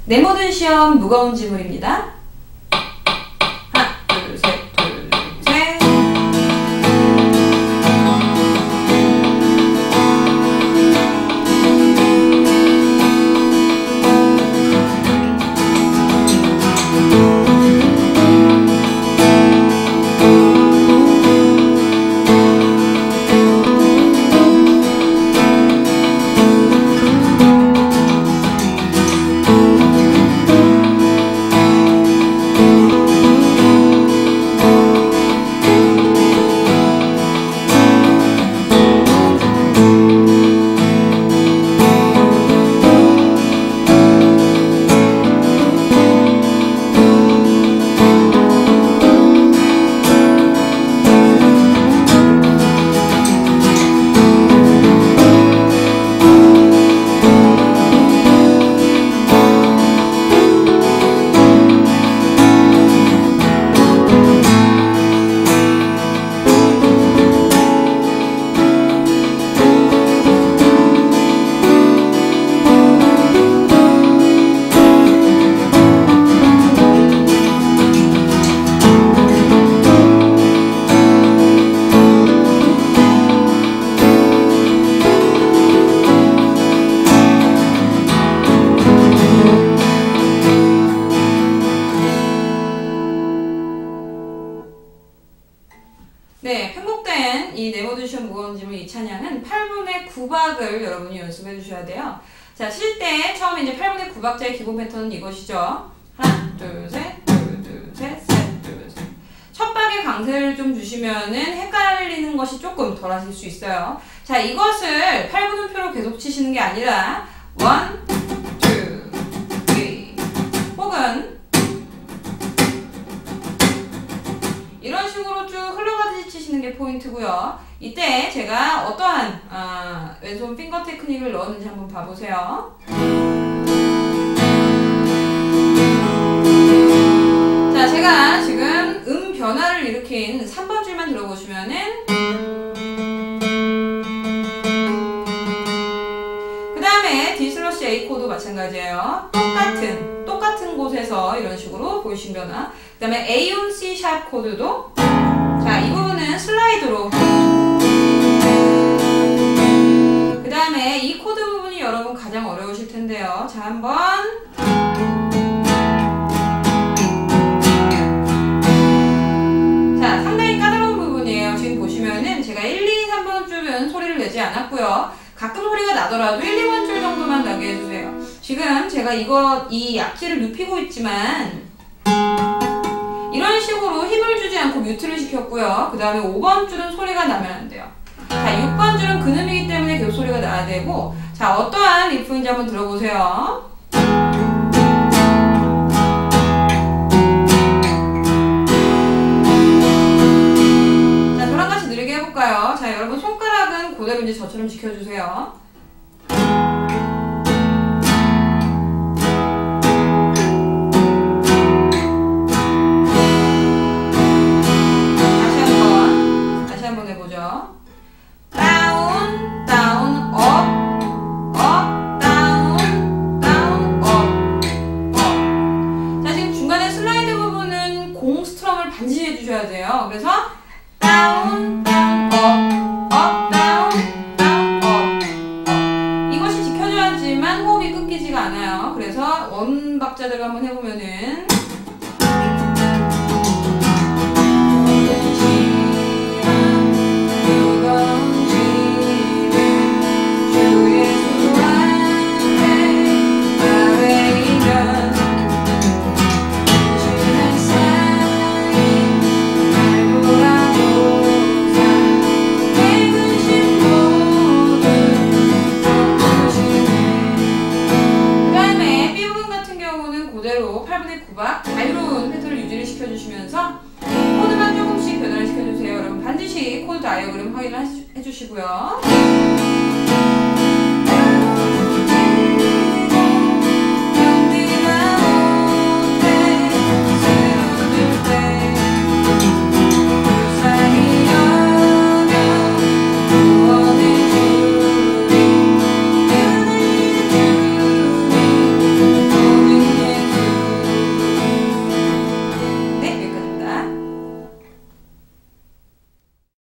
내 모든 시험 무거운 지물입니다. 하나, 둘, 셋, 둘, 셋. 네, 편곡된 이 내 모든 시험 무거운 지물 이 찬양은 8분의 9박을 여러분이 연습해 주셔야 돼요. 자, 실 때 처음에 이제 8분의 9박자의 기본 패턴은 이것이죠. 하나, 둘, 셋, 둘, 둘, 셋, 셋, 둘, 셋. 첫 박에 강세를 좀 주시면은 헷갈리는 것이 조금 덜 하실 수 있어요. 자, 이것을 8분음표로 계속 치시는 게 아니라 1, 2, 3 혹은 이런 식으로 쭉 흘러가듯이 치시는 게 포인트고요. 이때 제가 어떠한 왼손 핑거 테크닉을 넣었는지 한번 봐보세요. 자, 제가 지금 변화를 일으킨 3번 줄만 들어보시면은 그 다음에 D 슬러시 A 코드 마찬가지예요. 똑같은 곳에서 이런 식으로 보이신 변화. 그 다음에 A운 C 샵 코드도 자, 이 부분은 슬라이드로 그 다음에 이 코드 부분이 여러분 가장 어려우실 텐데요. 자, 한번 자, 상당히 까다로운 부분이에요. 지금 보시면은 제가 1, 2, 3번 줄은 소리를 내지 않았고요. 가끔 소리가 나더라도 1, 2번 줄 정도만 나게 해주세요. 지금 제가 이 악기를 눕히고 있지만 이런 식으로 힘을 주지 않고 뮤트를 시켰고요. 그 다음에 5번 줄은 소리가 나면 안 돼요. 자, 6번 줄은 근음이기 때문에 계속 소리가 나야 되고 자, 어떠한 리프인지 한번 들어보세요. 자, 저랑 같이 느리게 해볼까요? 자, 여러분 손가락은 그대로 이제 저처럼 지켜주세요. 반드시 해주셔야 돼요. 그래서 다운, 다운, 업, 다운, 다운, 업. 이것이 지켜져야지만 호흡이 끊기지가 않아요. 그래서 원 박자대로 한번 해보면은 그대로 8분의 9박 자유로운 패턴을 유지를 시켜주시면서 코드만 조금씩 변화를 시켜주세요. 여러분 반드시 코드 다이어그램 확인을 해주시고요.